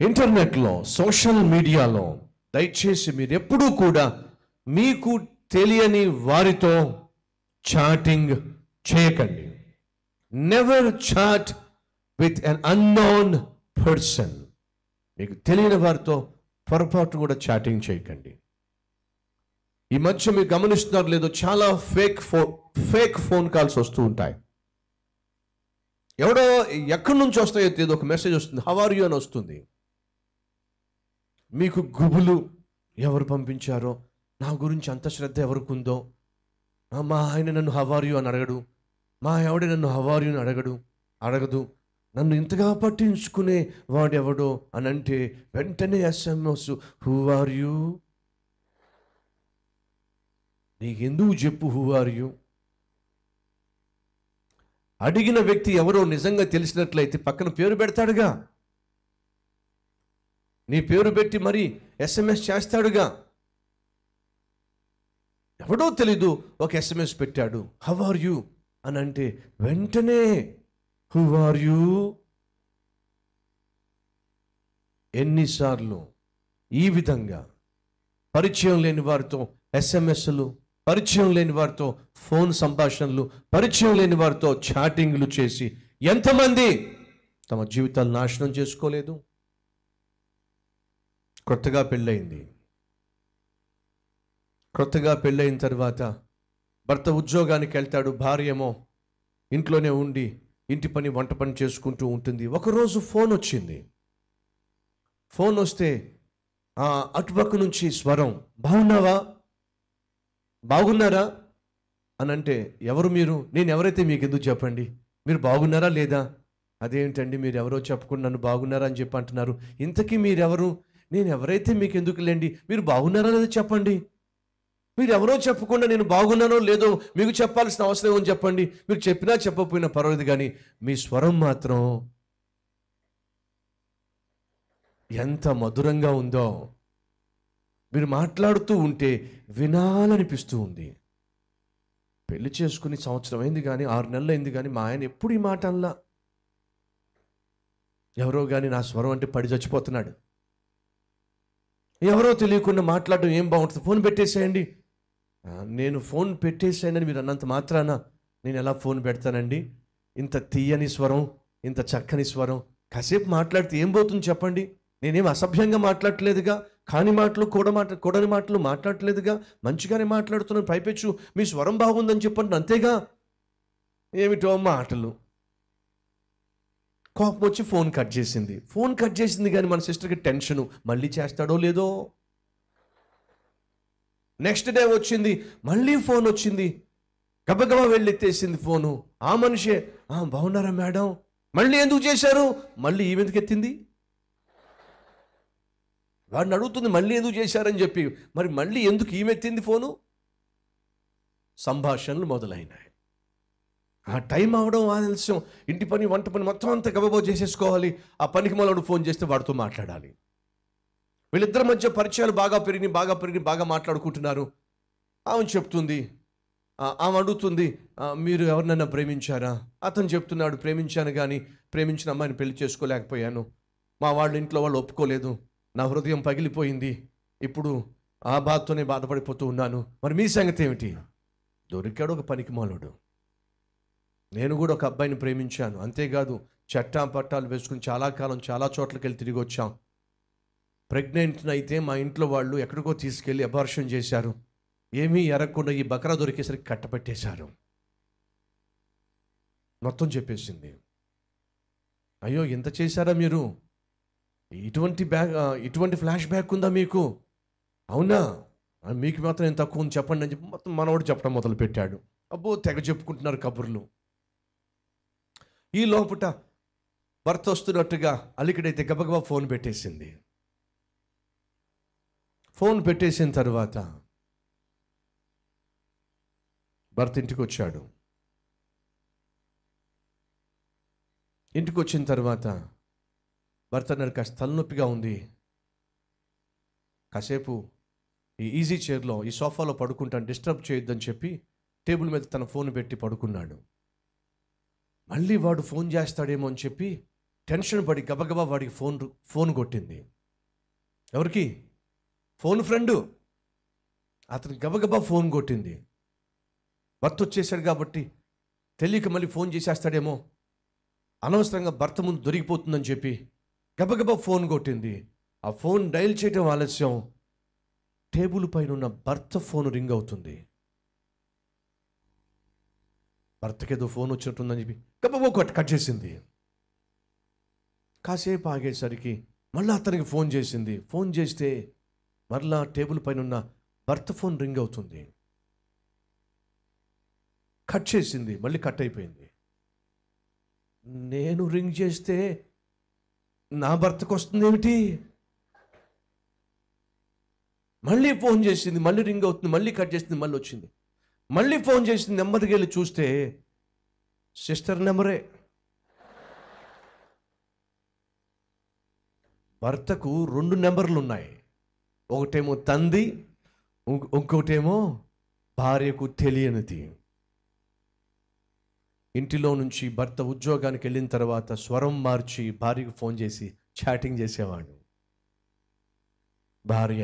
ఇంటర్నెట్లో, సోషల్ మీడియాలో దయచేసి మీరు ఎప్పుడూ కూడా మీకు తెలియని వారితో చాటింగ్ చేయకండి. Never chat with un unknown person. మీకు తెలియని వారితో పొరపాటు కూడా చాటింగ్ చేయకండి. ఈ మధ్య మీరు గమనిస్తున్నారు లేదో, చాలా ఫేక్ ఫోన్ కాల్స్ వస్తూ ఉంటాయి. ఎవడో ఎక్కడి నుంచి వస్తాయో తెలియదు, ఒక మెసేజ్ వస్తుంది, హౌ ఆర్ యు అని వస్తుంది. మీకు గుబులు, ఎవరు పంపించారో, నా గురించి అంత శ్రద్ధ ఎవరికి ఉందో, మా ఆయన నన్ను హౌ ఆర్ యు అని అడగడు, మా ఆవిడ నన్ను హౌ ఆర్ యు అని అడగదు, నన్ను ఇంతగా పట్టించుకునే వాడెవడో అని అంటే వెంటనే SMS, హూ ఆర్ యూ. నీకెందుకు చెప్పు హూ ఆర్ యూ. అడిగిన వ్యక్తి ఎవరో నిజంగా తెలిసినట్లయితే పక్కన పేరు పెడతాడుగా, నీ పేరు పెట్టి మరి SMS చేస్తాడుగా. ఎవడో తెలీదు ఒక SMS పెట్టాడు, హౌ ఆర్ యూ అని అంటే వెంటనే హూ ఆర్ యూ. ఎన్నిసార్లు ఈ విధంగా పరిచయం లేని వారితో SMSలు, పరిచయం లేని వారితో ఫోన్ సంభాషణలు, పరిచయం లేని వారితో చాటింగ్లు చేసి ఎంతమంది తమ జీవితాలు నాశనం చేసుకోలేదు. కొత్తగా పెళ్ళయిన తర్వాత భర్త ఉద్యోగానికి వెళ్తాడు, భార్య ఏమో ఇంట్లోనే ఉండి ఇంటి పని, వంట పని చేసుకుంటూ ఉంటుంది. ఒకరోజు ఫోన్ వచ్చింది. ఫోన్ వస్తే అటుపక్క నుంచి స్వరం, బాగున్నావా, బాగున్నారా అని అంటే, ఎవరు మీరు, నేను ఎవరైతే మీకు ఎందుకు చెప్పండి, మీరు బాగున్నారా లేదా. అదేంటండి మీరు ఎవరో చెప్పకుండా నన్ను బాగున్నారా అని చెప్పి అంటున్నారు, ఇంతకీ మీరెవరు, నేను ఎవరైతే మీకు ఎందుకు లేండి, మీరు బాగున్నారా లేదో చెప్పండి. మీరు ఎవరో చెప్పకుండా నేను బాగున్నానో లేదో మీకు చెప్పాల్సిన అవసరం ఏమని చెప్పండి. మీరు చెప్పినా చెప్పకపోయినా పర్వాలేదు, కానీ మీ స్వరం మాత్రం ఎంత మధురంగా ఉందో, మీరు మాట్లాడుతూ ఉంటే వినాలనిపిస్తూ ఉంది. పెళ్లి చేసుకుని సంవత్సరం అయింది కానీ, 6 నెలలు అయింది కానీ, మా ఆయన ఎప్పుడు ఈ మాట అనలా. ఎవరో కానీ నా స్వరం అంటే పడి చచ్చిపోతున్నాడు. ఎవరో తెలియకుండా మాట్లాడడం ఏం బాగుంటుంది, ఫోన్ పెట్టేసేయండి. నేను ఫోన్ పెట్టేసానని మీరు అన్నంత మాత్రాన నేను ఎలా ఫోన్ పెడతానండి. ఇంత తీయని స్వరం, ఇంత చక్కని స్వరం, కాసేపు మాట్లాడితే ఏం పోతుంది చెప్పండి. నేనేం అసభ్యంగా మాట్లాడట్లేదుగా, కాని మాటలు కూడని మాటలు మాట్లాడట్లేదుగా, మంచిగానే మాట్లాడుతున్నాను. పైపెచ్చు మీ స్వరం బాగుందని చెప్పండి, అంతేగా. ఏమిటో మాటలు. కోపం వచ్చి ఫోన్ కట్ చేసింది కానీ మన సిస్టర్కి టెన్షను, మళ్ళీ చేస్తాడో లేదో. నెక్స్ట్ డే వచ్చింది, మళ్ళీ ఫోన్ వచ్చింది, గబగబా వెళ్ళి ఎత్తేసింది ఫోను. ఆ మనిషే, బాగున్నారా మేడం, మళ్ళీ ఎందుకు చేశారు, మళ్ళీ ఈమెందుకు ఎత్తింది. వాడిని అడుగుతుంది మళ్ళీ ఎందుకు చేశారని చెప్పి, మరి మళ్ళీ ఎందుకు ఈమెత్తింది ఫోను. సంభాషణలు మొదలైనాయి. ఆ టైం అవడం ఆలస్యం, ఇంటి పని, వంట పని మొత్తం అంతా గబగబా చేసేసుకోవాలి. ఆ పనికి మొదలు ఫోన్ చేస్తే వాడితో మాట్లాడాలి. వీళ్ళిద్దరి మధ్య పరిచయాలు బాగా పెరిగి బాగా మాట్లాడుకుంటున్నారు. ఆమె చెప్తుంది, ఆమె అడుగుతుంది, మీరు ఎవరినైనా ప్రేమించారా. అతను చెప్తున్నాడు, ప్రేమించాను కానీ ప్రేమించిన అమ్మాయిని పెళ్లి చేసుకోలేకపోయాను, మా వాళ్ళ ఇంట్లో వాళ్ళు ఒప్పుకోలేదు, నా హృదయం పగిలిపోయింది, ఇప్పుడు ఆ బాధతోనే బాధపడిపోతూ ఉన్నాను. మరి మీ సంగతి ఏమిటి. దొరికాడు ఒక పనికి మాలోడు. నేను కూడా ఒక అబ్బాయిని ప్రేమించాను, అంతేకాదు చట్టా పట్టాలు వేసుకుని చాలా కాలం చాలా చోట్లకి వెళ్ళి తిరిగి వచ్చాం. ప్రెగ్నెంట్ అయితే మా ఇంట్లో వాళ్ళు ఎక్కడికో తీసుకెళ్ళి అబార్షన్ చేశారు. ఏమీ ఎరగకుండా ఈ బకరా దొరికేసరికి కట్టపెట్టేశారు. మొత్తం చెప్పేసింది. అయ్యో ఇంత చేశారా మీరు, ఇటువంటి ఫ్లాష్ బ్యాక్ ఉందా మీకు, అవునా, మీకు మాత్రం ఎంత తక్కువ ఉంది చెప్పండి అని చెప్పి మొత్తం మనవాడు చెప్పడం మొదలు పెట్టాడు. అబ్బో తెగ చెప్పుకుంటున్నారు కబుర్లు. ఈ లోపట భర్త వస్తున్నట్టుగా అలికడైతే గబగబా ఫోన్ పెట్టేసింది. ఫోన్ పెట్టేసిన తర్వాత భర్త ఇంటికి వచ్చాడు. ఇంటికి వచ్చిన తర్వాత భర్త అన్నాడు, కాస్త తలనొప్పిగా ఉంది, కాసేపు ఈ ఈజీ చైర్లో, ఈ సోఫాలో పడుకుంటాను, డిస్టర్బ్ చేయొద్దని చెప్పి టేబుల్ మీద తన ఫోన్ పెట్టి పడుకున్నాడు. మళ్ళీ వాడు ఫోన్ చేస్తాడేమో అని చెప్పి టెన్షన్ పడి గబగబా వాడికి ఫోన్ కొట్టింది. ఎవరికి? Phone friend. అతను గబగబా ఫోన్ కొట్టింది. భర్త వచ్చేసాడు కాబట్టి తెలియక మళ్ళీ ఫోన్ చేసేస్తాడేమో, అనవసరంగా భర్త ముందు దొరికిపోతుందని చెప్పి గబగబా ఫోన్ కొట్టింది. ఆ ఫోన్ డైల్ చేయడం ఆలస్యం. టేబుల్ పైన ఉన్న భర్త ఫోన్ రింగ్ అవుతుంది. భర్తకి ఏదో ఫోన్ వచ్చినట్టుందని చెప్పి గబగబా కట్ చేసింది. కాసేపు ఆగేసరికి మళ్ళీ అతనికి ఫోన్ చేసింది. ఫోన్ చేస్తే మరలా టేబుల్ పైన ఉన్న భర్త ఫోన్ రింగ్ అవుతుంది. కట్ చేసింది, మళ్ళీ కట్ అయిపోయింది. నేను రింగ్ చేస్తే నా భర్తకు వస్తుంది ఏమిటి? మళ్ళీ ఫోన్ చేసింది, మళ్ళీ రింగ్ అవుతుంది, మళ్ళీ కట్ చేసింది, మళ్ళీ వచ్చింది. మళ్ళీ ఫోన్ చేసింది. నెమ్మదికి వెళ్ళి చూస్తే సిస్టర్ నెంబరే. భర్తకు 2 నెంబర్లు ఉన్నాయి. ఒకటేమో తంది, ఇంకోటేమో భార్యకు తెలియనిది. ఇంటిలో నుంచి భర్త ఉద్యోగానికి వెళ్ళిన తర్వాత స్వరం మార్చి భార్యకు ఫోన్ చేసి చాటింగ్ చేసేవాడు. భార్య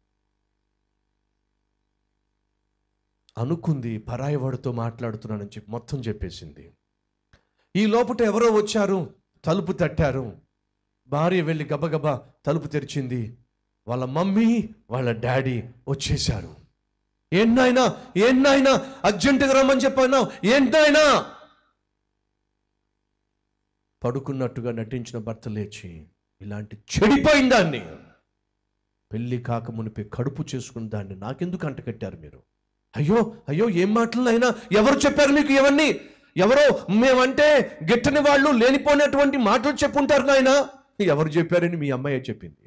అనుకుంది పరాయి వాడితో మాట్లాడుతున్నానని చెప్పి మొత్తం చెప్పేసింది. ఈ లోపట ఎవరో వచ్చారు, తలుపు తట్టారు. భార్య వెళ్ళి గబగబా తలుపు తెరిచింది. వాళ్ళ మమ్మీ వాళ్ళ డాడీ వచ్చేశారు. ఏంటైనా అర్జెంటుగా రమ్మని చెప్పాను, ఏంటైనా? పడుకున్నట్టుగా నటించిన భర్త లేచి, ఇలాంటి చెడిపోయిన దాన్ని, పెళ్లి కాక మునిపే కడుపు చేసుకున్న దాన్ని నాకెందుకు అంటకట్టారు మీరు? అయ్యో ఏం మాటలు అయినా, ఎవరు చెప్పారు మీకు ఇవన్నీ? ఎవరో మేమంటే గిట్టని వాళ్ళు లేనిపోయినటువంటి మాటలు చెప్పుంటారు నాయన. ఎవరు చెప్పారని? మీ అమ్మాయే చెప్పింది.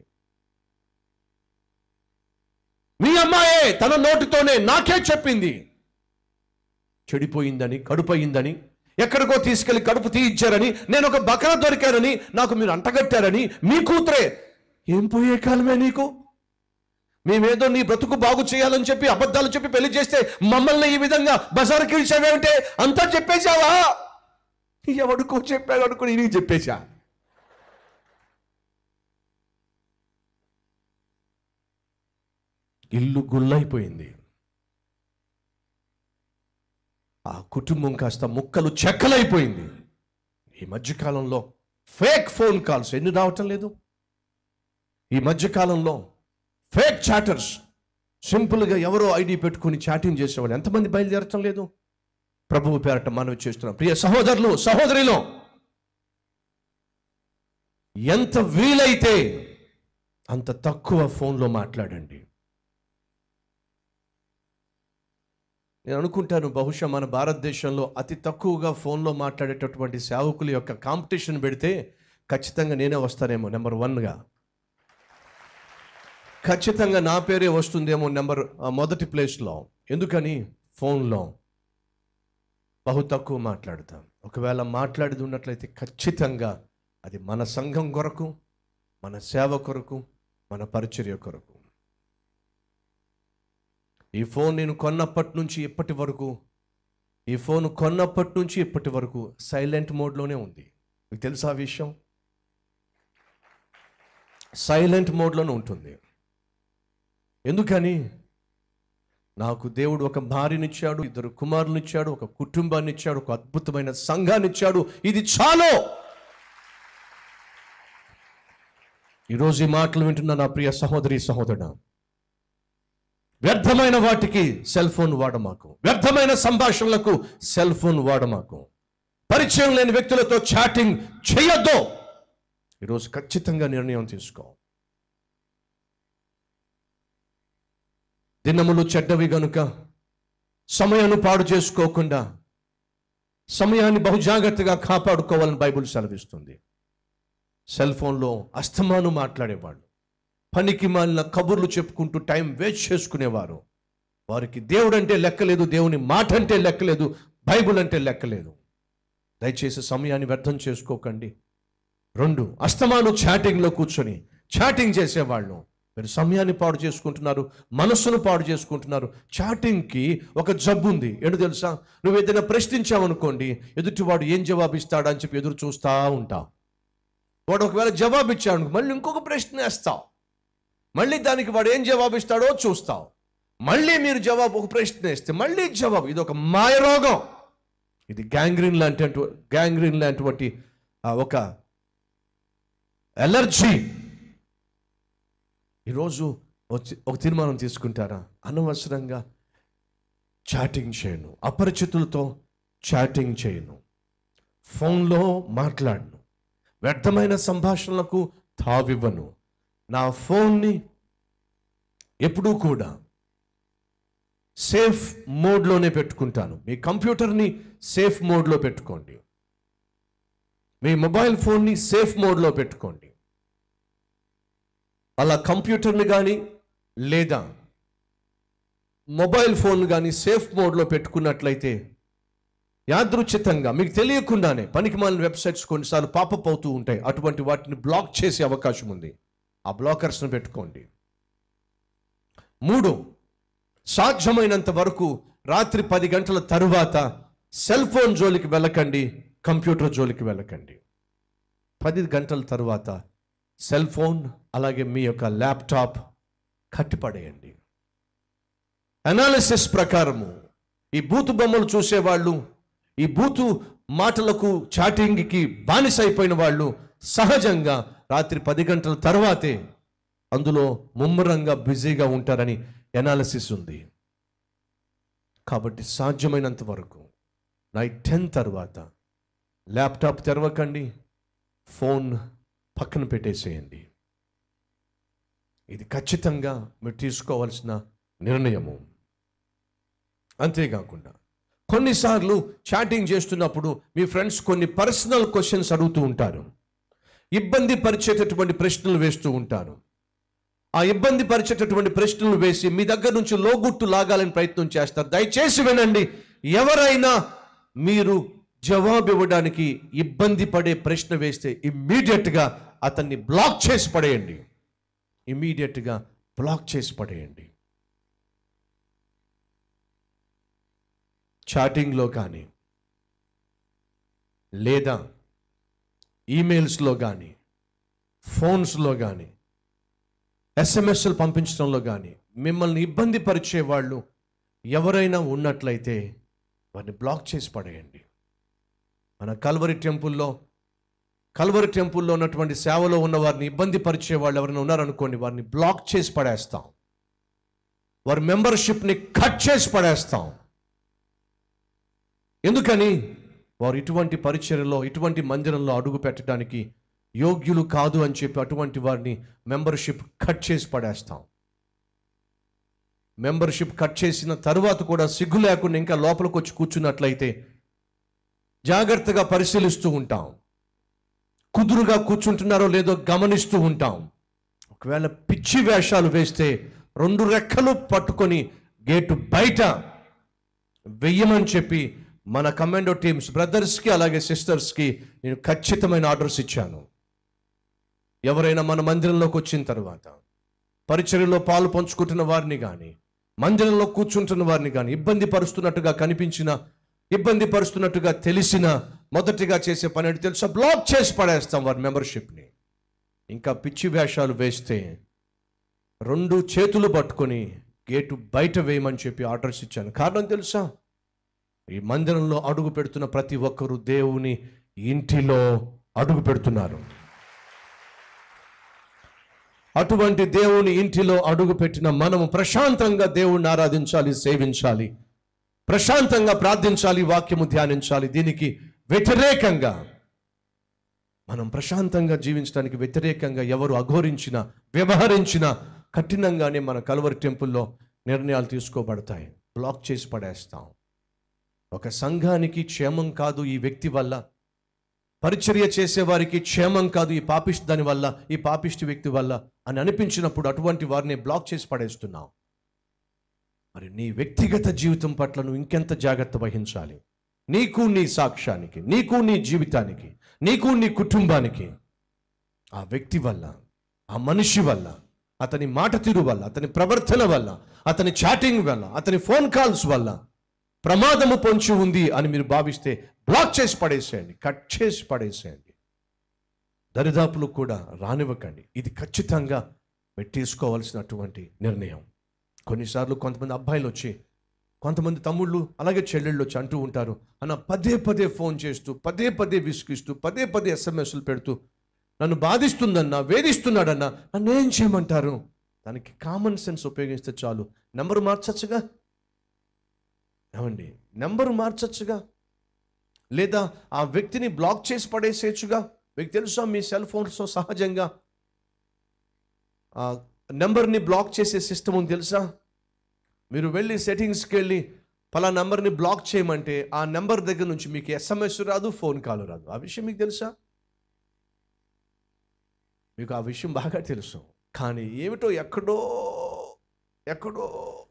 మీ అమ్మాయే తన నోటితోనే నాకే చెప్పింది. చెడిపోయిందని, కడుపయిందని, ఎక్కడికో తీసుకెళ్లి కడుపు తీయించారని, నేను ఒక బకర దొరికానని నాకు మీరు అంటగట్టారని. మీ కూతురే. ఏం పోయే కాలమే నీకు? మేమేదో నీ బ్రతుకు బాగు చేయాలని చెప్పి అబద్ధాలు చెప్పి పెళ్లి చేస్తే మమ్మల్ని ఈ విధంగా బజారుకి ఇచ్చావేంటే? అంతా చెప్పేశావా? ఎవడికో చెప్పాడు అనుకుని నీకు చెప్పేశా. ఇల్లు గుల్లైపోయింది. ఆ కుటుంబం కాస్త ముక్కలు చెక్కలైపోయింది. ఈ మధ్యకాలంలో ఫేక్ ఫోన్ కాల్స్ ఎన్ని రావటం లేదు? ఈ మధ్యకాలంలో ఫేక్ చాటర్స్, సింపుల్గా ఎవరో ఐడి పెట్టుకుని చాటింగ్ చేసేవాళ్ళు ఎంతమంది బయలుదేరటం లేదు? ప్రభువు పేరట మనవి చేస్తున్నాం. ప్రియ సహోదరులు, సహోదరిలో, ఎంత వీలైతే అంత తక్కువ ఫోన్లో మాట్లాడండి. నేను అనుకుంటాను బహుశా మన భారతదేశంలో అతి తక్కువగా ఫోన్లో మాట్లాడేటటువంటి సేవకుల యొక్క కాంపిటీషన్ పెడితే ఖచ్చితంగా నేనే వస్తానేమో నెంబర్ 1గా. ఖచ్చితంగా నా పేరే వస్తుందేమో మొదటి ప్లేస్లో. ఎందుకని? ఫోన్లో బహు తక్కువ మాట్లాడతాం. ఒకవేళ మాట్లాడేది ఉన్నట్లయితే ఖచ్చితంగా అది మన సంఘం కొరకు, మన సేవ కొరకు, మన పరిచర్య కొరకు. ఈ ఫోన్ నేను కొన్నప్పటి నుంచి ఇప్పటి వరకు సైలెంట్ మోడ్లోనే ఉంది. మీకు తెలుసా ఆ విషయం? సైలెంట్ మోడ్లోనే ఉంటుంది. ఎందుకని? నాకు దేవుడు ఒక భార్యనిచ్చాడు, 2 కుమారులనిచ్చాడు, ఒక కుటుంబాన్ని ఇచ్చాడు, ఒక అద్భుతమైన సంఘాన్ని ఇచ్చాడు. ఇది చాలు. ఈరోజు ఈ మాటలు వింటున్న నా ప్రియ సహోదరి, సహోదరుడా, వ్యర్థమైన వాటికి సెల్ ఫోన్ వాడమాకు. వ్యర్థమైన సంభాషణలకు సెల్ ఫోన్ వాడమాకు. పరిచయం లేని వ్యక్తులతో చాటింగ్ చేయొద్దు. ఈరోజు ఖచ్చితంగా నిర్ణయం తీసుకో. దినములు చెడ్డవి గనుక సమయాన్ని పాడు చేసుకోకుండా సమయాన్ని బహుజాగ్రత్తగా కాపాడుకోవాలని బైబిల్ సెలవిస్తుంది. సెల్ ఫోన్లో అస్తమాను మాట్లాడేవాళ్ళు, పనికి మాలిన కబుర్లు చెప్పుకుంటూ టైం వేస్ట్ చేసుకునేవారు. వారికి దేవుడు అంటే లెక్కలేదు, దేవుని మాట అంటే లెక్కలేదు, బైబిల్ అంటే లెక్కలేదు. దయచేసి సమయాన్ని వ్యర్థం చేసుకోకండి. 2, అస్తమాను చాటింగ్లో కూర్చొని చాటింగ్ చేసేవాళ్ళు. మీరు సమయాన్ని పాడు చేసుకుంటున్నారు, మనస్సును పాడు చేసుకుంటున్నారు. చాటింగ్కి ఒక జబ్బు ఉంది. ఏంటో తెలుసా? నువ్వు ఏదైనా ప్రశ్నించావనుకోండి, ఎదుటివాడు ఏం జవాబిస్తాడా అని చెప్పి ఎదురు చూస్తూ ఉంటావు. వాడు ఒకవేళ జవాబు ఇచ్చాడు, మళ్ళీ ఇంకొక ప్రశ్న వేస్తావు, మళ్ళీ దానికి వాడు ఏం జవాబు ఇస్తాడో చూస్తావు, మళ్ళీ మీరు జవాబు ఒక ప్రశ్న వేస్తే మళ్ళీ జవాబు. ఇది ఒక మాయరోగం, ఇది గ్యాంగ్రీన్ లాంటి ఒక ఎలర్జీ. ఈరోజు ఒక తీర్మానం తీసుకుంటారా? అనవసరంగా చాటింగ్ చేయను, అపరిచితులతో చాటింగ్ చేయను, ఫోన్లో మాట్లాడను, వ్యర్థమైన సంభాషణలకు తావివ్వను, నా ఫోన్ని ఎప్పుడూ కూడా సేఫ్ మోడ్లోనే పెట్టుకుంటాను. మీ కంప్యూటర్ని సేఫ్ మోడ్లో పెట్టుకోండి, మీ మొబైల్ ఫోన్ని సేఫ్ మోడ్లో పెట్టుకోండి. అలా కంప్యూటర్ని కానీ లేదా మొబైల్ ఫోన్ కానీ సేఫ్ మోడ్లో పెట్టుకున్నట్లయితే యాదృచ్ఛితంగా మీకు తెలియకుండానే పనికిమాలిన వెబ్సైట్స్ కొన్నిసార్లు పాపప్ అవుతూ ఉంటాయి. అటువంటి వాటిని బ్లాక్ చేసే అవకాశం ఉంది. ఆ బ్లాకర్స్ని పెట్టుకోండి. 3, సాధ్యమైనంత వరకు రాత్రి 10 గంటల తరువాత సెల్ ఫోన్ జోలికి వెళ్ళకండి, కంప్యూటర్ జోలికి వెళ్ళకండి. 10 గంటల తరువాత సెల్ ఫోన్ అలాగే మీ యొక్క ల్యాప్టాప్ కట్టిపడేయండి. అనాలిసిస్ ప్రకారము ఈ బూతు బొమ్మలు చూసేవాళ్ళు, ఈ బూతు మాటలకు చాటింగ్కి బానిస అయిపోయిన వాళ్ళు సహజంగా రాత్రి 10 గంటల తర్వాతే అందులో ముమ్మరంగా బిజీగా ఉంటారని ఎనాలిసిస్ ఉంది. కాబట్టి సాధ్యమైనంత వరకు నైట్ 10 తర్వాత ల్యాప్టాప్ తెరవకండి, ఫోన్ పక్కన పెట్టేసేయండి. ఇది ఖచ్చితంగా మీరు తీసుకోవాల్సిన నిర్ణయము. అంతేకాకుండా కొన్నిసార్లు చాటింగ్ చేస్తున్నప్పుడు మీ ఫ్రెండ్స్ కొన్ని పర్సనల్ క్వశ్చన్స్ అడుగుతూ ఉంటారు, ఇబ్బంది పరిచేటటువంటి ప్రశ్నలు వేస్తూ ఉంటారు. ఆ ఇబ్బంది పరిచేటటువంటి ప్రశ్నలు వేసి మీ దగ్గర నుంచి లోగుట్టు లాగాలని ప్రయత్నం చేస్తారు. దయచేసి వినండి, ఎవరైనా మీరు జవాబు ఇవ్వడానికి ఇబ్బంది పడే ప్రశ్న వేస్తే ఇమ్మీడియట్గా అతన్ని బ్లాక్ చేసి పడేయండి. ఇమ్మీడియట్గా బ్లాక్ చేసి పడేయండి. చాటింగ్లో కానీ లేదా ఈమెయిల్స్లో కానీ ఫోన్స్లో కానీ ఎస్ఎంఎస్లు పంపించడంలో కానీ మిమ్మల్ని ఇబ్బంది పరిచే వాళ్ళు ఎవరైనా ఉన్నట్లయితే వారిని బ్లాక్ చేసి పడేయండి. మన కల్వరి టెంపుల్లో ఉన్నటువంటి సేవలో ఉన్న వారిని ఇబ్బంది పరిచే వాళ్ళు ఎవరైనా ఉన్నారనుకోండి, వారిని బ్లాక్ చేసి పడేస్తాం, వారి మెంబర్షిప్ని కట్ చేసి పడేస్తాం. ఎందుకని? వారు ఇటువంటి పరిచర్యలో ఇటువంటి మందిరంలో అడుగు పెట్టడానికి యోగ్యులు కాదు అని చెప్పి అటువంటి వారిని మెంబర్షిప్ కట్ చేసి పడేస్తాం. మెంబర్షిప్ కట్ చేసిన తరువాత కూడా సిగ్గు లేకుండా ఇంకా లోపలికి వచ్చి కూర్చున్నట్లయితే జాగ్రత్తగా పరిశీలిస్తూ ఉంటాం, కుదురుగా కూర్చుంటున్నారో లేదో గమనిస్తూ ఉంటాం. ఒకవేళ పిచ్చి వేషాలు వేస్తే 2 రెక్కలు పట్టుకొని గేటు బయట వెయ్యమని చెప్పి మన కమాండో టీమ్స్ బ్రదర్స్కి అలాగే సిస్టర్స్కి నేను ఖచ్చితమైన ఆర్డర్స్ ఇచ్చాను. ఎవరైనా మన మందిరంలోకి వచ్చిన తర్వాత పరిచర్యలో పాలు పంచుకుంటున్న వారిని కానీ మందిరంలో కూర్చుంటున్న వారిని కానీ ఇబ్బంది పరుస్తున్నట్టుగా తెలిసిన మొదటిగా చేసే పని ఏంటి తెలుసా? బ్లాక్ చేసి పడేస్తాం వారి మెంబర్షిప్ని. ఇంకా పిచ్చి వేషాలు వేస్తే 2 చేతులు పట్టుకొని గేటు బయట వేయమని చెప్పి ఆర్డర్స్ ఇచ్చాను. కారణం తెలుసా? ఈ మందిరంలో అడుగు పెడుతున్న ప్రతి ఒక్కరూ దేవుని ఇంటిలో అడుగు పెడుతున్నారు. అటువంటి దేవుని ఇంటిలో అడుగు పెట్టిన మనము ప్రశాంతంగా దేవుణ్ణి ఆరాధించాలి, సేవించాలి, ప్రశాంతంగా ప్రార్థించాలి, వాక్యము ధ్యానించాలి. దీనికి వ్యతిరేకంగా మనం ప్రశాంతంగా జీవించడానికి వ్యతిరేకంగా ఎవరు అఘోరించినా వ్యవహరించినా కఠినంగానే మన కల్వరి టెంపుల్లో నిర్ణయాలు తీసుకోబడతాయి. బ్లాక్ చేసి పడేస్తాం. ఒక సంఘానికి క్షేమం కాదు ఈ వ్యక్తి వల్ల, పరిచర్య చేసేవారికి క్షేమం కాదు ఈ పాపిష్టి వ్యక్తి వల్ల అని అనిపించినప్పుడు అటువంటి వారిని బ్లాక్ చేసి పడేస్తున్నాం. మరి నీ వ్యక్తిగత జీవితం పట్ల నువ్వు ఇంకెంత జాగ్రత్త వహించాలి? నీకు, నీ సాక్ష్యానికి, నీకు, నీ జీవితానికి, నీకు, నీ కుటుంబానికి ఆ వ్యక్తి వల్ల, ఆ మనిషి వల్ల, అతని మాట తీరు వల్ల, అతని ప్రవర్తన వల్ల, అతని చాటింగ్ వల్ల, అతని ఫోన్ కాల్స్ వల్ల ప్రమాదము పొంచి ఉంది అని మీరు భావిస్తే బ్లాక్ చేసి పడేసేయండి, కట్ చేసి పడేసేయండి. దరిదాపులు కూడా రానివ్వకండి. ఇది ఖచ్చితంగా మీరు తీసుకోవాల్సినటువంటి నిర్ణయం. కొన్నిసార్లు కొంతమంది అబ్బాయిలు వచ్చి, కొంతమంది తమ్ముళ్ళు అలాగే చెల్లెళ్ళు వచ్చి అంటూ ఉంటారు, అన్న పదే పదే ఫోన్ చేస్తూ, పదే పదే విసిగిస్తూ, పదే పదే ఎస్ఎంఎస్లు పెడుతూ నన్ను బాధిస్తుందన్నా, వేధిస్తున్నాడన్నా, నన్ను ఏం చేయమంటారు? దానికి కామన్ సెన్స్ ఉపయోగిస్తే చాలు. నెంబరు మార్చచ్చుగా, ఏమండి? నెంబరు మార్చచ్చుగా, లేదా ఆ వ్యక్తిని బ్లాక్ చేసి పడేసేయచ్చుగా. మీకు తెలుసా, మీ సెల్ ఫోన్స్లో సహజంగా నెంబర్ని బ్లాక్ చేసే సిస్టమ్ ఉంది తెలుసా? మీరు వెళ్ళి సెట్టింగ్స్కి వెళ్ళి పలా నెంబర్ని బ్లాక్ చేయమంటే ఆ నెంబర్ దగ్గర నుంచి మీకు ఎస్ఎంఎస్ రాదు, ఫోన్ కాల్ రాదు. ఆ విషయం మీకు తెలుసా? మీకు ఆ విషయం బాగా తెలుసు. కానీ ఏమిటో ఎక్కడో ఎక్కడో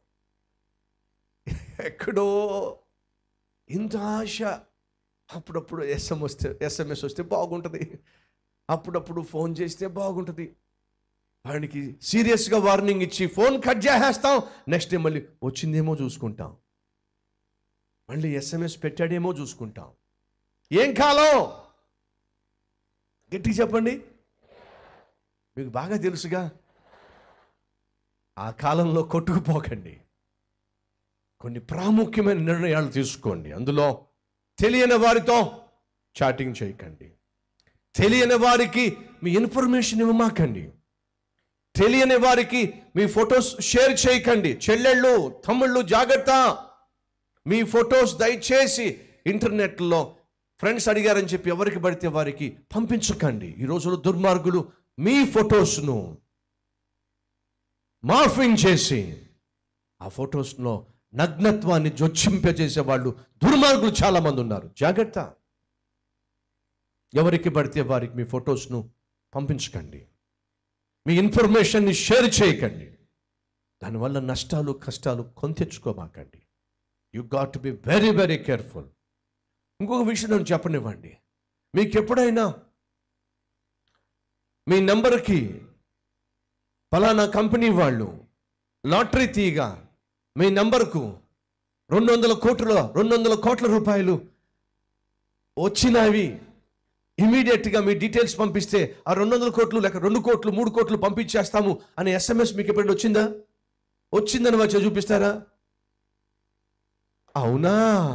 ఎక్కడో ఇంత ఆశ. అప్పుడప్పుడు ఎస్ఎంఎస్ వస్తే బాగుంటుంది, అప్పుడప్పుడు ఫోన్ చేస్తే బాగుంటుంది. వాడికి సీరియస్గా వార్నింగ్ ఇచ్చి ఫోన్ కట్ చేసేస్తాం. నెక్స్ట్ డే మళ్ళీ వచ్చిందేమో చూసుకుంటాం, మళ్ళీ ఎస్ఎంఎస్ పెట్టాడేమో చూసుకుంటాం. ఏం కాలం? గట్టిగా చెప్పండి. మీకు బాగా తెలుసుగా. ఆ కాలంలో కొట్టుకుపోకండి. కొన్ని ప్రాముఖ్యమైన నిర్ణయాలు తీసుకోండి. అందులో తెలియని వారితో చాటింగ్ చేయకండి, తెలియని వారికి మీ ఇన్ఫర్మేషన్ ఇవ్వమాకండి, తెలియని వారికి మీ ఫొటోస్ షేర్ చేయకండి. చెల్లెళ్ళు, తమ్ముళ్ళు జాగ్రత్త. మీ ఫొటోస్ దయచేసి ఇంటర్నెట్లో ఫ్రెండ్స్ అడిగారని చెప్పి ఎవరికి పడితే వారికి పంపించకండి. ఈ రోజుల్లో దుర్మార్గులు మీ ఫొటోస్ను మార్ఫింగ్ చేసి ఆ ఫొటోస్లో నగ్నత్వాన్ని జొచ్చింపజేసే వాళ్ళు, దుర్మార్గులు చాలామంది ఉన్నారు. జాగ్రత్త. ఎవరికి పడితే వారికి మీ ఫొటోస్ను పంపించకండి, మీ ఇన్ఫర్మేషన్ని షేర్ చేయకండి. దానివల్ల నష్టాలు కష్టాలు కొని తెచ్చుకోమాకండి. You got to be very very careful. ఇంకొక విషయం నేను చెప్పనివ్వండి. మీకు ఎప్పుడైనా మీ నెంబర్కి ఫలానా కంపెనీ వాళ్ళు లాటరీ తీయగా మీ నెంబర్కు 200 కోట్ల రూపాయలు వచ్చినవి, ఇమీడియట్గా మీ డీటెయిల్స్ పంపిస్తే ఆ 200 కోట్లు లేక 2 కోట్లు 3 కోట్లు పంపించేస్తాము అనే ఎస్ఎంఎస్ మీకు ఎప్పుడైనా వచ్చిందా? వచ్చిందని వచ్చి చూపిస్తారా? అవునా?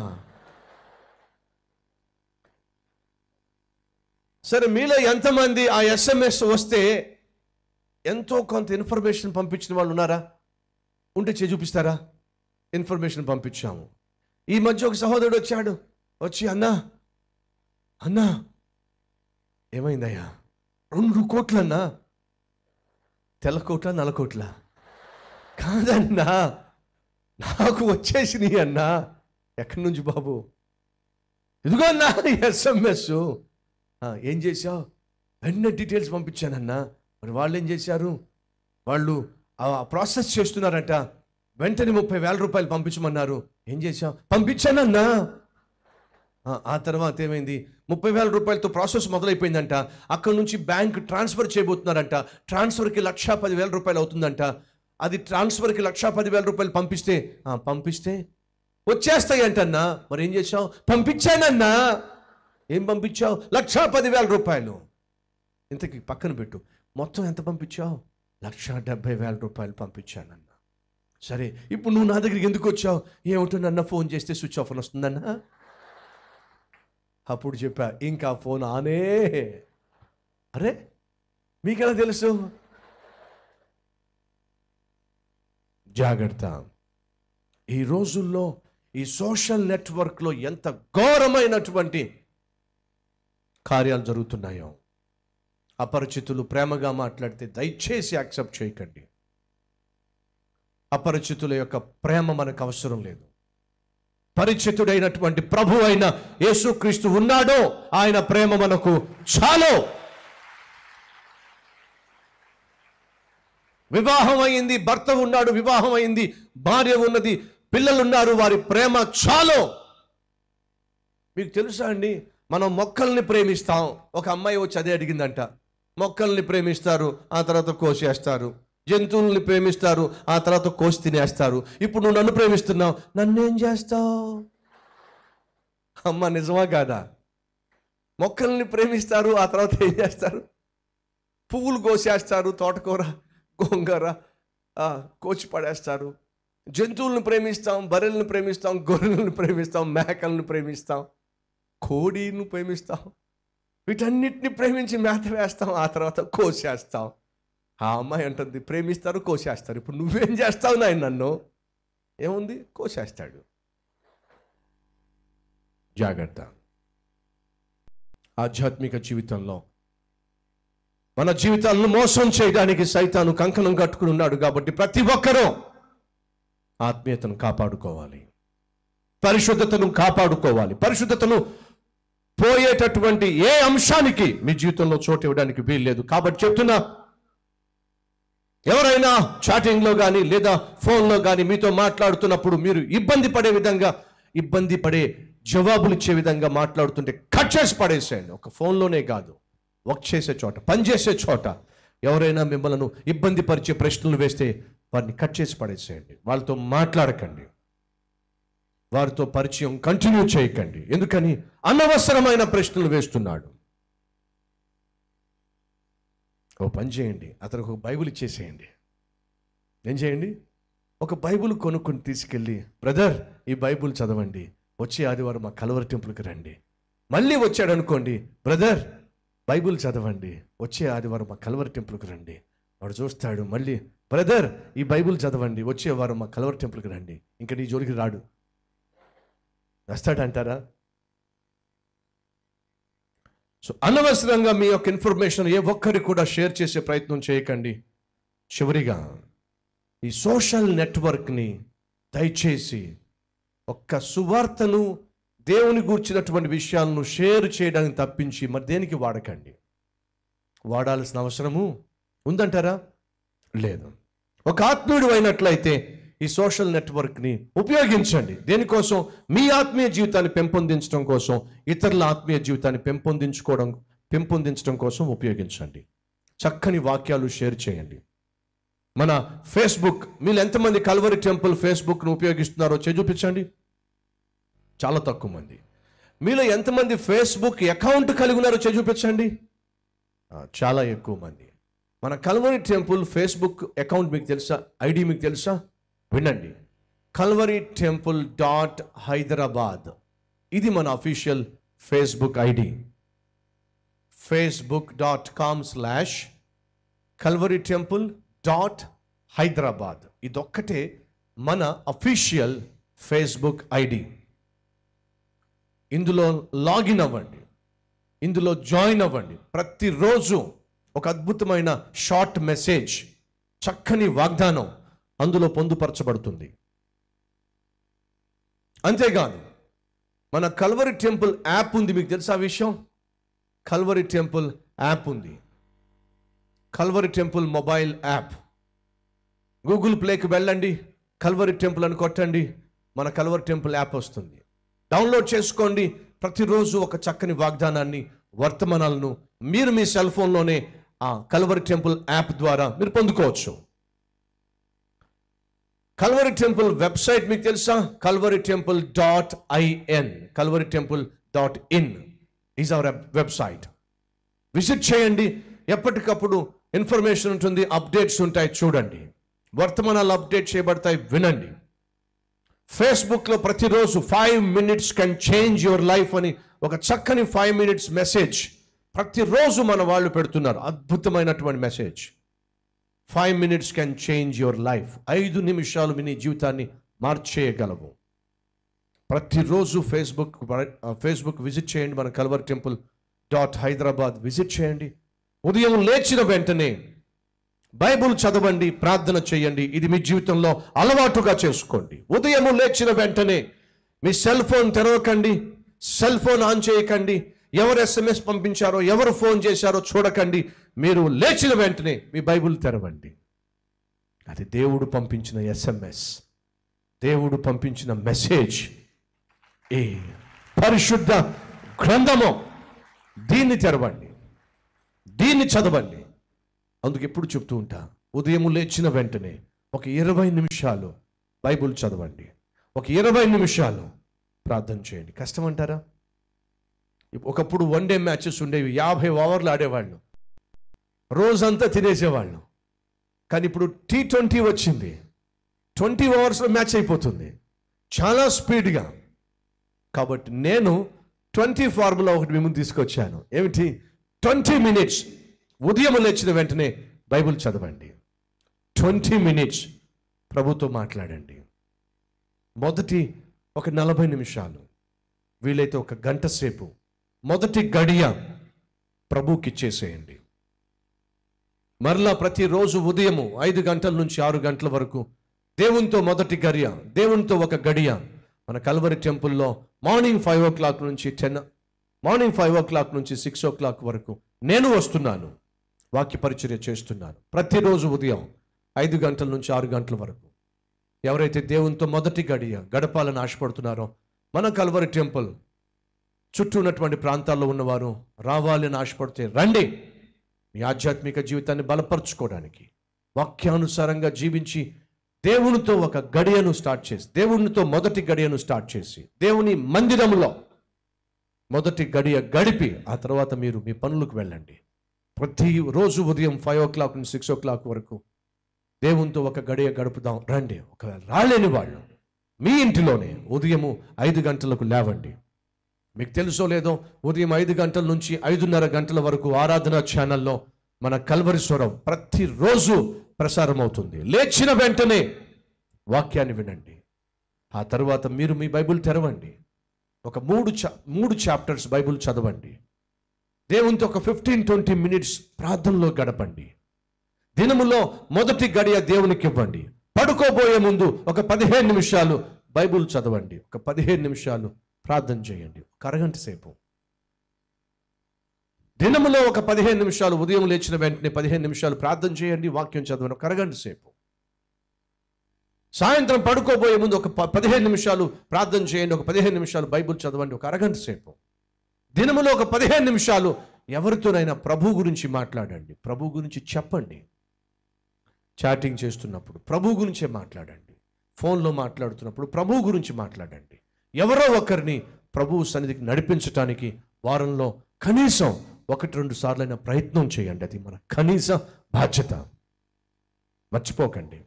సరే, మీలో ఎంతమంది ఆ ఎస్ఎంఎస్ వస్తే ఎంతో కొంత ఇన్ఫర్మేషన్ పంపించిన వాళ్ళు ఉన్నారా? ఉంటే చూపిస్తారా? ఇన్ఫర్మేషన్ పంపించాము. ఈ మధ్య ఒక సహోదరుడు వచ్చి అన్నా ఏమైందయ్యా? 2 కోట్లన్నా? తెల్ల కోట్ల నల్ల కోట్ల? కాదన్నా, నాకు వచ్చేసినాయి అన్నా. ఎక్కడి నుంచి బాబు? ఇదిగో అన్నా ఎస్ఎంఎస్. ఏం చేశావు? వెంటనే డీటెయిల్స్ పంపించానన్నా. మరి వాళ్ళు ఏం చేశారు? వాళ్ళు ప్రాసెస్ చేస్తున్నారంట. వెంటనే 30,000 రూపాయలు పంపించమన్నారు. ఏం చేశావు? పంపించానన్నా. ఆ తర్వాత ఏమైంది? 30,000 రూపాయలతో ప్రాసెస్ మొదలైపోయిందంట. అక్కడ నుంచి బ్యాంక్ ట్రాన్స్ఫర్ చేయబోతున్నారంట. ట్రాన్స్ఫర్కి 1,10,000 రూపాయలు అవుతుందంట. అది ట్రాన్స్ఫర్కి 1,10,000 రూపాయలు పంపిస్తే వచ్చేస్తాయి అంటన్నా. మరి ఏం చేశావు? పంపించానన్నా. ఏం పంపించావు? 1,10,000 రూపాయలు. ఇంతకి పక్కన పెట్టు, మొత్తం ఎంత పంపించావు? 1,70,000 రూపాయలు పంపించానన్నా. సరే, ఇప్పుడు నువ్వు నా దగ్గరికి ఎందుకు వచ్చావు? ఏమిటో నన్న ఫోన్ చేస్తే స్విచ్ ఆఫ్ అని వస్తుందన్నా. అప్పుడు చెప్పా, ఇంకా ఫోన్ ఆనే. అరే, మీకెలా తెలుసు? జాగ్రత్త. ఈ రోజుల్లో ఈ సోషల్ నెట్వర్క్లో ఎంత ఘోరమైనటువంటి కార్యాలు జరుగుతున్నాయో. అపరిచితులు ప్రేమగా మాట్లాడితే దయచేసి యాక్సెప్ట్ చేయకండి. అపరిచితుల యొక్క ప్రేమ మనకు అవసరం లేదు. పరిచితుడైనటువంటి ప్రభు అయిన యేసుక్రీస్తు ఉన్నాడో ఆయన ప్రేమ మనకు చాలు. వివాహం అయింది, భర్త ఉన్నాడు, వివాహం అయింది, భార్య ఉన్నది, పిల్లలున్నారు, వారి ప్రేమ చాలు. మీకు తెలుసా అండి, మనం మొక్కల్ని ప్రేమిస్తాం. ఒక అమ్మాయి వచ్చి అదే అడిగిందంట. మొక్కల్ని ప్రేమిస్తారు, ఆ తర్వాత కోసేస్తారు. జంతువుల్ని ప్రేమిస్తారు, ఆ తర్వాత కోసి తినేస్తారు. ఇప్పుడు నువ్వు నన్ను ప్రేమిస్తున్నావు, నన్నేం చేస్తావు? అమ్మ, నిజమా కాదా? మొక్కల్ని ప్రేమిస్తారు, ఆ తర్వాత ఏం చేస్తారు? పువ్వులు కోసేస్తారు, తోటకూర గోంగూర కోచి పడేస్తారు. జంతువులను ప్రేమిస్తాం, బర్రెలను ప్రేమిస్తాం, గొర్రెలను ప్రేమిస్తాం, మేకలను ప్రేమిస్తాం, కోడిని ప్రేమిస్తాం. వీటన్నిటిని ప్రేమించి మేత వేస్తాం, ఆ తర్వాత కోసేస్తాం. ఆ అమ్మాయి అంటుంది ప్రేమిస్తారు, కోసేస్తారు. ఇప్పుడు నువ్వేం చేస్తావు నాయన? నన్ను ఏముంది, కోసేస్తాడు. జాగ్రత్త. ఆధ్యాత్మిక జీవితంలో మన జీవితాలను మోసం చేయడానికి సైతాను కంకణం కట్టుకుని ఉన్నాడు. కాబట్టి ప్రతి ఒక్కరూ ఆత్మీయతను కాపాడుకోవాలి, పరిశుద్ధతను కాపాడుకోవాలి. పరిశుద్ధతను పోయేటటువంటి ఏ అంశానికి మీ జీవితంలో చోటు ఇవ్వడానికి వీల్లేదు. కాబట్టి చెప్తున్నా, ఎవరైనా చాటింగ్లో కానీ లేదా ఫోన్లో కానీ మీతో మాట్లాడుతున్నప్పుడు మీరు ఇబ్బంది పడే జవాబులు ఇచ్చే విధంగా మాట్లాడుతుంటే కట్ చేసి పడేసేయండి. ఒక ఫోన్లోనే కాదు, వర్క్ చేసే చోట, పనిచేసే చోట ఎవరైనా మిమ్మల్ని ఇబ్బంది పరిచే ప్రశ్నలు వేస్తే వారిని కట్ చేసి పడేసేయండి. వాళ్ళతో మాట్లాడకండి, వారితో పరిచయం కంటిన్యూ చేయకండి. ఎందుకని? అనవసరమైన ప్రశ్నలు వేస్తున్నాడు. ఓ పని చేయండి, అతనికి ఒక బైబిల్ ఇచ్చేసేయండి. ఏం చేయండి? ఒక బైబిల్ కొనుక్కొని తీసుకెళ్ళి, బ్రదర్ ఈ బైబిల్ చదవండి, వచ్చే ఆదివారం మా కల్వరి టెంపుల్కి రండి. మళ్ళీ వచ్చాడు అనుకోండి, బ్రదర్ బైబిల్ చదవండి, వచ్చే ఆదివారం మా కల్వరి టెంపుల్కి రండి. వాడు చూస్తాడు, మళ్ళీ బ్రదర్ ఈ బైబిల్ చదవండి, వచ్చే వారం మా కల్వరి టెంపుల్కి రండి. ఇంకా నీ జోలికి రాడు. వస్తాడంటారా? సో అనవసరంగా మీ యొక్క ఇన్ఫర్మేషన్ ఏ ఒక్కరి కూడా షేర్ చేసే ప్రయత్నం చేయకండి. చివరిగా ఈ సోషల్ నెట్వర్క్ని దయచేసి ఒక్క సువార్తను, దేవుని గూర్చినటువంటి విషయాలను షేర్ చేయడానికి తప్పించి మరి దేనికి వాడకండి. వాడాల్సిన అవసరము ఉందంటారా? లేదు. ఒక ఆత్మీయుడు అయినట్లయితే ఈ సోషల్ నెట్వర్క్ని ఉపయోగించండి. దేనికోసం? మీ ఆత్మీయ జీవితాన్ని పెంపొందించడం కోసం, ఇతరుల ఆత్మీయ జీవితాన్ని పెంపొందించడం కోసం ఉపయోగించండి. చక్కని వాక్యాలు షేర్ చేయండి. మన ఫేస్బుక్, మీరు ఎంతమంది కల్వరి టెంపుల్ ఫేస్బుక్ను ఉపయోగిస్తున్నారో చూపించండి. చాలా తక్కువ మంది. మీలో ఎంతమంది ఫేస్బుక్ అకౌంట్ కలిగి ఉన్నారో చూపించండి. చాలా ఎక్కువ మంది. మన కల్వరి టెంపుల్ ఫేస్బుక్ అకౌంట్ మీకు తెలుసా? ఐడి మీకు తెలుసా? వినండి, kalvaritemple.hyderabad. ఇది మన అఫీషియల్ ఫేస్బుక్ ఐడి. facebook.com/kalvaritemple.hyderabad. ఇదొక్కటే మన అఫీషియల్ ఫేస్బుక్ ఐడి. ఇందులో లాగిన్ అవ్వండి, ఇందులో జాయిన్ అవ్వండి. ప్రతిరోజు ఒక అద్భుతమైన షార్ట్ మెసేజ్, చక్కని వాగ్దానం అందులో పొందుపరచబడుతుంది. అంతేకాదు మన కల్వరి టెంపుల్ యాప్ ఉంది. మీకు తెలుసా విషయం? కల్వరి టెంపుల్ యాప్ ఉంది. Calvary temple mobile app. Google ప్లేకి వెళ్ళండి, కల్వరి టెంపుల్ అని కొట్టండి, మన కల్వరి టెంపుల్ యాప్ వస్తుంది. డౌన్లోడ్ చేసుకోండి. ప్రతిరోజు ఒక చక్కని వాగ్దానాన్ని, వర్తమానాలను మీరు మీ సెల్ ఫోన్లోనే ఆ కల్వరి టెంపుల్ యాప్ ద్వారా మీరు పొందుకోవచ్చు. కల్వరి టెంపుల్ వెబ్సైట్ మీకు తెలుసా? kalvaritemple.in. kalvaritemple.in is our website. Visit చేయండి. ఎప్పటికప్పుడు ఇన్ఫర్మేషన్ ఉంటుంది, అప్డేట్స్ ఉంటాయి, చూడండి. వర్తమానాలు అప్డేట్ చేయబడతాయి, వినండి. ఫేస్బుక్లో ప్రతిరోజు 5 minutes can change your life అని ఒక చక్కని 5 minutes మెసేజ్ ప్రతిరోజు మన వాళ్ళు పెడుతున్నారు. అద్భుతమైనటువంటి message. 5 minutes can change your life. 5 నిమిషాలు మీ జీవితాన్ని మార్చేయగలవు. ప్రతిరోజు ఫేస్బుక్ విజిట్ చేయండి. మన kalvaritemple.hyderabad విజిట్ చేయండి. ఉదయం లేచిన వెంటనే బైబుల్ చదవండి, ప్రార్థన చేయండి. ఇది మీ జీవితంలో అలవాటుగా చేసుకోండి. ఉదయం లేచిన వెంటనే మీ సెల్ ఫోన్ తెరవకండి, సెల్ ఫోన్ ఆన్ చేయకండి. ఎవరు SMS పంపించారో, ఎవరు ఫోన్ చేశారో చూడకండి. మీరు లేచిన వెంటనే మీ బైబుల్ తెరవండి. అది దేవుడు పంపించిన SMS, దేవుడు పంపించిన మెసేజ్, ఏ పరిశుద్ధ గ్రంథము. దీన్ని తెరవండి, దీన్ని చదవండి. అందుకు ఎప్పుడు చెప్తూ ఉంటా, ఉదయం లేచిన వెంటనే ఒక 20 నిమిషాలు బైబుల్ చదవండి, ఒక 20 నిమిషాలు ప్రార్థన చేయండి. కష్టం అంటారా? ఒకప్పుడు 1 day మ్యాచెస్ ఉండేవి, 50 ఓవర్లు ఆడేవాళ్ళు. రోజంతా తినేసేవాళ్ళం. కానీ ఇప్పుడు T20 వచ్చింది. 20 అవర్స్లో మ్యాచ్ అయిపోతుంది చాలా స్పీడ్గా. కాబట్టి నేను 20 ఫార్ములా ఒకటి మీ ముందు తీసుకొచ్చాను. ఏమిటి? 20 మినిట్స్ ఉదయం లేచిన వెంటనే బైబిల్ చదవండి. 20 మినిట్స్ ప్రభుతో మాట్లాడండి. మొదటి ఒక 40 నిమిషాలు, వీలైతే ఒక గంట సేపు మొదటి గడియ ప్రభుకి ఇచ్చేసేయండి. మరలా ప్రతిరోజు ఉదయము 5 గంటల నుంచి 6 గంటల వరకు దేవునితో మొదటి గడియ, దేవునితో ఒక గడియ. మన కల్వరి టెంపుల్లో మార్నింగ్ 5 o'clock నుంచి 6 o'clock వరకు నేను వస్తున్నాను, వాక్య పరిచర్య చేస్తున్నాను. ప్రతిరోజు ఉదయం 5 గంటల నుంచి 6 గంటల వరకు ఎవరైతే దేవునితో మొదటి గడియ గడపాలని ఆశపడుతున్నారో, మన కల్వరి టెంపుల్ చుట్టూ ఉన్నటువంటి ప్రాంతాల్లో ఉన్నవారు రావాలని ఆశపడితే రండి. మీ ఆధ్యాత్మిక జీవితాన్ని బలపరచుకోవడానికి, వాక్యానుసారంగా జీవించి దేవునితో ఒక గడియను స్టార్ట్ చేసి, దేవునితో మొదటి గడియను స్టార్ట్ చేసి, దేవుని మందిరంలో మొదటి గడియ గడిపి ఆ తర్వాత మీరు మీ పనులకు వెళ్ళండి. ప్రతిరోజు ఉదయం 5 o'clock నుంచి 6 o'clock వరకు దేవునితో ఒక గడియ గడుపుదాం రండి. ఒకవేళ రాలేని వాళ్ళు మీ ఇంటిలోనే ఉదయము 5 గంటలకు లేవండి. మీకు తెలుసో లేదో, ఉదయం 5 గంటల నుంచి 5:30 గంటల వరకు ఆరాధన ఛానల్లో మన కల్వరి స్వరం ప్రతిరోజు ప్రసారం అవుతుంది. లేచిన వెంటనే వాక్యాన్ని వినండి. ఆ తర్వాత మీరు మీ బైబిల్ తెరవండి. ఒక 3 చాప్టర్స్ బైబిల్ చదవండి. దేవునితో ఒక 15-20 మినిట్స్ ప్రార్థనలో గడపండి. దినములో మొదటి గడియ దేవునికి ఇవ్వండి. పడుకోబోయే ముందు ఒక 15 నిమిషాలు బైబిల్ చదవండి. ఒక 15 నిమిషాలు ప్రార్థన చేయండి. ఒక అరగంట సేపు దినములో ఒక 15 నిమిషాలు, ఉదయం లేచిన వెంటనే 15 నిమిషాలు ప్రార్థన చేయండి, వాక్యం చదవండి. ఒక అరగంట సేపు సాయంత్రం పడుకోబోయే ముందు ఒక 15 నిమిషాలు ప్రార్థన చేయండి. ఒక 15 నిమిషాలు బైబిల్ చదవండి. ఒక అరగంట సేపు దినములో ఒక 15 నిమిషాలు ఎవరితోనైనా ప్రభు గురించి మాట్లాడండి, ప్రభు గురించి చెప్పండి. చాటింగ్ చేస్తున్నప్పుడు ప్రభు గురించే మాట్లాడండి, ఫోన్లో మాట్లాడుతున్నప్పుడు ప్రభు గురించి మాట్లాడండి. ఎవరో ఒకరిని ప్రభువు సన్నిధికి నడిపించటానికి వారంలో కనీసం 1-2 సార్లైనా ప్రయత్నం చేయండి. అది మన కనీస బాధ్యత. మర్చిపోకండి.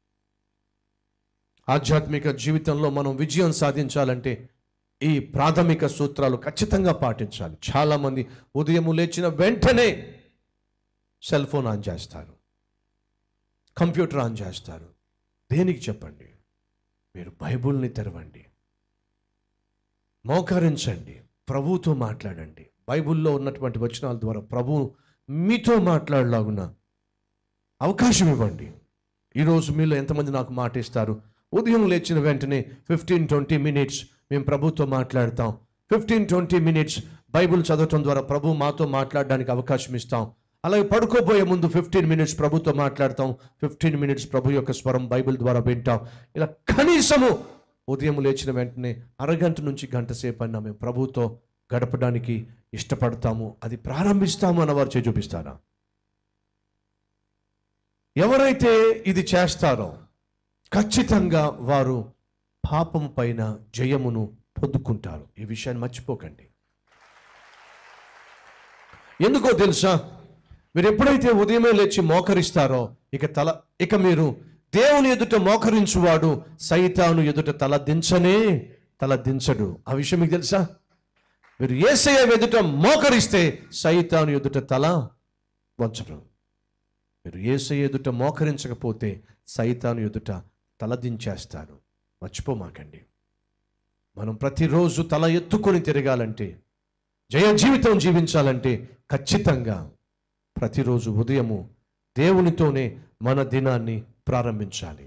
ఆధ్యాత్మిక జీవితంలో మనం విజయం సాధించాలంటే ఈ ప్రాథమిక సూత్రాలు ఖచ్చితంగా పాటించాలి. చాలామంది ఉదయం లేచిన వెంటనే సెల్ ఫోన్ ఆన్ చేస్తారు, కంప్యూటర్ ఆన్ చేస్తారు. దేనికి చెప్పండి? మీరు బైబిల్ని తెరవండి, మోకరించండి, ప్రభువుతో మాట్లాడండి. బైబిల్లో ఉన్నటువంటి వచనాల ద్వారా ప్రభు మీతో మాట్లాడలాగున అవకాశం ఇవ్వండి. ఈరోజు మీలో ఎంతమంది నాకు మాట ఇస్తారు? ఉదయం లేచిన వెంటనే 15-20 మినిట్స్ మేము ప్రభుతో మాట్లాడతాం. 15-20 మినిట్స్ బైబిల్ చదవటం ద్వారా ప్రభు మాతో మాట్లాడడానికి అవకాశం ఇస్తాం. అలాగే పడుకోబోయే ముందు 15 మినిట్స్ ప్రభుతో మాట్లాడతాం. 15 మినిట్స్ ప్రభు యొక్క స్వరం బైబిల్ ద్వారా వింటాం. ఇలా కనీసము ఉదయం లేచిన వెంటనే అరగంట నుంచి గంట సేపు అన్నా మేము ప్రభుతో గడపడానికి ఇష్టపడతాము. అది ప్రారంభిస్తాము అన్నవారు చేయి చూపిస్తారా? ఎవరైతే ఇది చేస్తారో ఖచ్చితంగా వారు పాపం పైన జయమును పొందుకుంటారు. ఈ విషయాన్ని మర్చిపోకండి. ఎందుకో తెలుసా? మీరు ఎప్పుడైతే ఉదయమే లేచి మోకరిస్తారో ఇక మీరు దేవుని ఎదుట మోకరించువాడు సైతాను ఎదుట తల దించడు. ఆ విషయం మీకు తెలుసా? మీరు యేసయ్య ఎదుట మోకరిస్తే సైతాను ఎదుట తల వంచడు. మీరు యేసయ్య ఎదుట మోకరించకపోతే సైతాను ఎదుట తల దించేస్తారు. మర్చిపోమాకండి. మనం ప్రతిరోజు తల ఎత్తుకొని తిరగాలంటే, జయ జీవితం జీవించాలంటే ఖచ్చితంగా ప్రతిరోజు ఉదయము దేవునితోనే మన దినాన్ని ప్రారంభించాలి.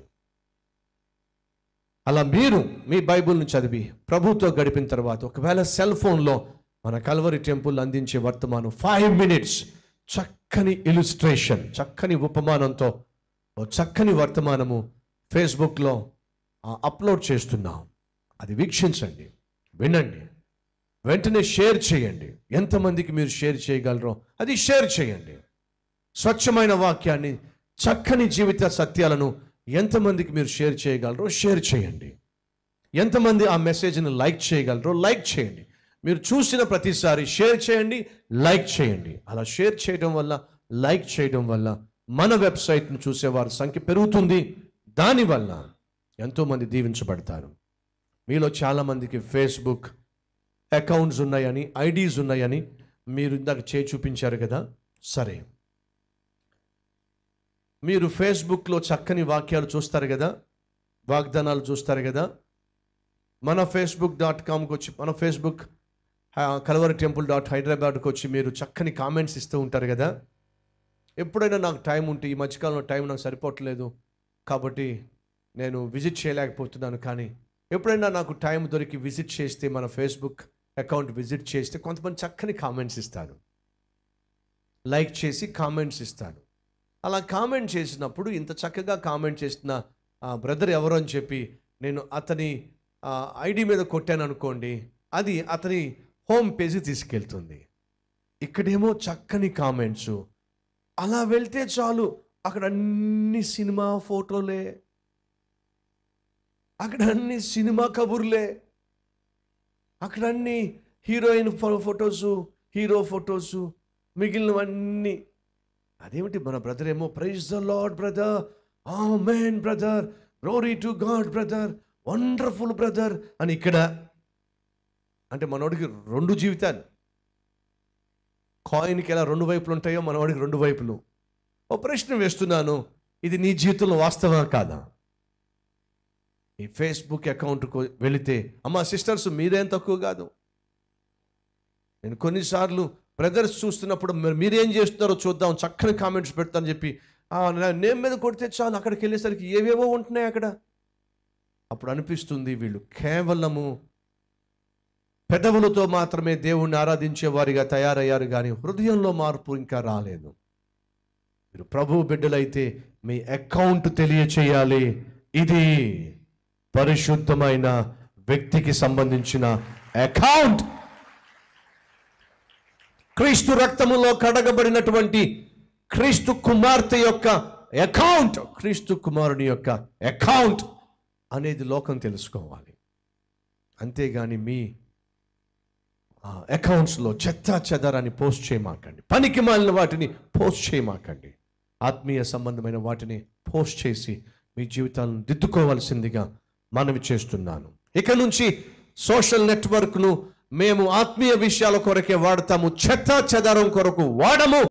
అలా మీరు మీ బైబిల్ని చదివి ప్రభుతో గడిపిన తర్వాత ఒకవేళ సెల్ ఫోన్లో మన కల్వరి టెంపుల్ అందించే వర్తమానం 5 మినిట్స్ చక్కని ఇల్లుస్ట్రేషన్, చక్కని ఉపమానంతో చక్కని వర్తమానము ఫేస్బుక్లో అప్లోడ్ చేస్తున్నాం. అది వీక్షించండి, వినండి, వెంటనే షేర్ చేయండి. ఎంతమందికి మీరు షేర్ చేయగలరో అది షేర్ చేయండి. స్వచ్ఛమైన వాక్యాన్ని, చక్కని జీవిత సత్యాలను ఎంతమందికి మీరు షేర్ చేయగలరో షేర్ చేయండి. ఎంతమంది ఆ మెసేజ్ని లైక్ చేయగలరో లైక్ చేయండి. మీరు చూసిన ప్రతిసారి షేర్ చేయండి, లైక్ చేయండి. అలా షేర్ చేయడం వల్ల లైక్ చేయడం వల్ల మన వెబ్సైట్ను చూసేవారి సంఖ్య పెరుగుతుంది. దానివల్ల ఎంతోమంది దీవించబడతారు. మీలో చాలామందికి ఫేస్బుక్ అకౌంట్స్ ఉన్నాయని, ఐడీస్ ఉన్నాయని మీరు ఇందాక చేయి చూపించారు కదా. సరే, మీరు ఫేస్బుక్లో చక్కని వాక్యాలు చూస్తారు కదా, వాగ్దానాలు చూస్తారు కదా. మన facebook.comకి వచ్చి, మన ఫేస్బుక్ kalvaritemple.hyderabadకి వచ్చి మీరు చక్కని కామెంట్స్ ఇస్తూ ఉంటారు కదా. ఎప్పుడైనా నాకు టైం ఉంటే, ఈ మధ్యకాలంలో టైం నాకు సరిపోవట్లేదు కాబట్టి నేను విజిట్ చేయలేకపోతున్నాను, కానీ ఎప్పుడైనా నాకు టైం దొరికి విజిట్ చేస్తే, మన ఫేస్బుక్ అకౌంట్ విజిట్ చేస్తే కొంతమంది చక్కని కామెంట్స్ ఇస్తారు, లైక్ చేసి కామెంట్స్ ఇస్తారు. అలా కామెంట్ చేసినప్పుడు ఇంత చక్కగా కామెంట్ చేసిన బ్రదర్ ఎవరు అని చెప్పి నేను అతని ఐడి మీద కొట్టాను అనుకోండి, అది అతని హోమ్ పేజీ తీసుకెళ్తుంది. ఇక్కడేమో చక్కని కామెంట్స్. అలా వెళ్తే చాలు, అక్కడ అన్ని సినిమా ఫోటోలే, అక్కడ అన్ని సినిమా కబుర్లే, అక్కడ అన్ని హీరోయిన్ ఫొటోసు, హీరో ఫొటోసు, మిగిలినవన్నీ. అదేమిటి, మన బ్రదర్ ఏమో praise the Lord brother, amen brother, glory to God brother, wonderful brother అని ఇక్కడ. అంటే మనోడికి రెండు జీవితాలు, కాయిన్కి ఎలా రెండు వైపులు ఉంటాయో మనవాడికి రెండు వైపులు. ఓ ప్రశ్న వేస్తున్నాను, ఇది నీ జీవితంలో వాస్తవా కాదా? ఈ ఫేస్బుక్ అకౌంట్కు వెళితే, అమ్మా సిస్టర్స్ మీరేం తక్కువ కాదు. నేను కొన్నిసార్లు బ్రదర్స్ చూస్తున్నప్పుడు మీరేం చేస్తున్నారో చూద్దాం, చక్కని కామెంట్స్ పెడతానని చెప్పి నేమ్ మీద కొడితే చాలు, అక్కడికి వెళ్ళేసరికి ఏవేవో ఉంటున్నాయి అక్కడ. అప్పుడు అనిపిస్తుంది వీళ్ళు కేవలము పెదవులతో మాత్రమే దేవుణ్ణి ఆరాధించే వారిగా తయారయ్యారు, కానీ హృదయంలో మార్పు ఇంకా రాలేదు. మీరు ప్రభువు బిడ్డలైతే మీ అకౌంట్ తెలియచేయాలి, ఇది పరిశుద్ధమైన వ్యక్తికి సంబంధించిన అకౌంట్, క్రీస్తు రక్తములో కడగబడినటువంటి క్రీస్తు కుమార్తె యొక్క అకౌంట్, క్రీస్తు కుమారుని యొక్క అకౌంట్ అనేది లోకం తెలుసుకోవాలి. అంతేగాని మీ అకౌంట్స్లో చెత్త చెదారాన్ని పోస్ట్ చేయమాకండి, పనికి మాలిన వాటిని పోస్ట్ చేయమాకండి. ఆత్మీయ సంబంధమైన వాటిని పోస్ట్ చేసి మీ జీవితాలను దిద్దుకోవాల్సిందిగా మనవి చేస్తున్నాను. ఇక నుంచి సోషల్ నెట్వర్క్ను మేము ఆత్మీయ విషయాల కొరకే వాడతాము, చెత్త చెదారం కొరకు వాడము.